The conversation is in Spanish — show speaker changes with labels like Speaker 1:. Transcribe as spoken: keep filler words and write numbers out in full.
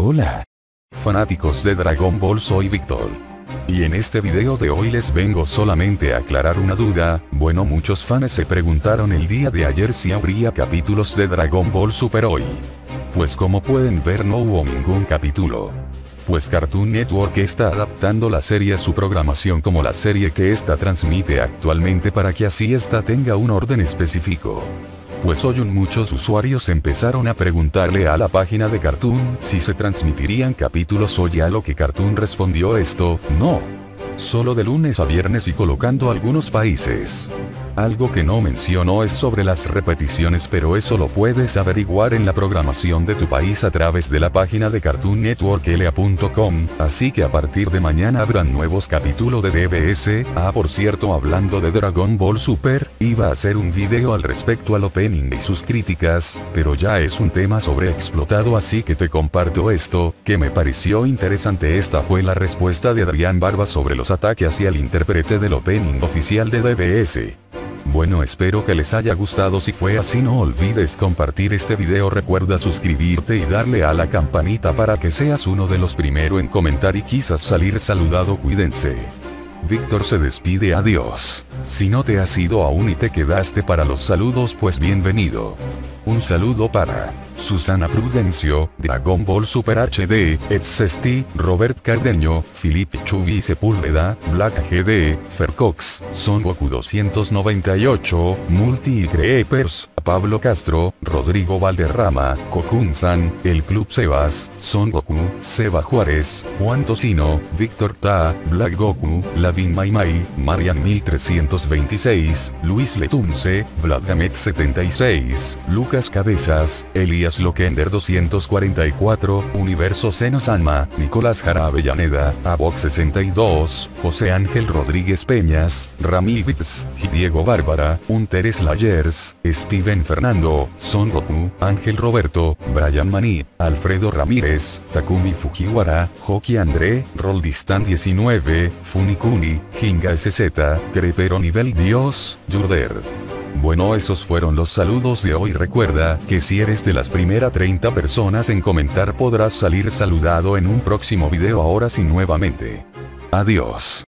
Speaker 1: Hola, fanáticos de Dragon Ball, soy Víctor. Y en este video de hoy les vengo solamente a aclarar una duda. Bueno, muchos fans se preguntaron el día de ayer si habría capítulos de Dragon Ball Super hoy. Pues como pueden ver no hubo ningún capítulo. Pues Cartoon Network está adaptando la serie a su programación como la serie que esta transmite actualmente para que así esta tenga un orden específico. Pues hoy muchos usuarios empezaron a preguntarle a la página de Cartoon si se transmitirían capítulos hoy, a lo que Cartoon respondió esto: no. Solo de lunes a viernes y colocando algunos países. Algo que no mencionó es sobre las repeticiones, pero eso lo puedes averiguar en la programación de tu país a través de la página de Cartoon Network L A punto com, así que a partir de mañana habrán nuevos capítulos de D B S. Ah, por cierto, hablando de Dragon Ball Super, iba a hacer un video al respecto al opening y sus críticas, pero ya es un tema sobreexplotado, así que te comparto esto, que me pareció interesante. Esta fue la respuesta de Adrián Barba sobre los ataques hacia el intérprete del opening oficial de D B S. Bueno, espero que les haya gustado. Si fue así, no olvides compartir este video, recuerda suscribirte y darle a la campanita para que seas uno de los primeros en comentar y quizás salir saludado. Cuídense. Víctor se despide, adiós. Si no te has ido aún y te quedaste para los saludos, pues bienvenido. Un saludo para Susana Prudencio, Dragon Ball Super H D, Edsesti, Robert Cardeño, Felipe Chubi Sepúlveda, Black G D, Fercox, Son Goku doscientos noventa y ocho, Multi y Creepers, Pablo Castro, Rodrigo Valderrama, Kokun-san, El Club Sebas, Son Goku, Seba Juárez, Juan Tocino, Víctor Ta, Black Goku, Lavin Maimai, Marian mil trescientos veintiséis, Luis Letunce, Vladgamex setenta y seis, Lucas Cabezas, Elías Loquender doscientos cuarenta y cuatro, Universo Seno Sanma, Nicolás Jara Avellaneda, Avox sesenta y dos, José Ángel Rodríguez Peñas, Rami Vitz, Diego Bárbara, Unter Slayers, Steven Fernando, Son Goku, Ángel Roberto, Brian Maní, Alfredo Ramírez, Takumi Fujiwara, Hoki André, Roldistan diecinueve, Funikuni, Jinga S Z, Crepero Nivel Dios, Yurder. Bueno, esos fueron los saludos de hoy. Recuerda que si eres de las primeras treinta personas en comentar podrás salir saludado en un próximo video. Ahora sí, nuevamente. Adiós.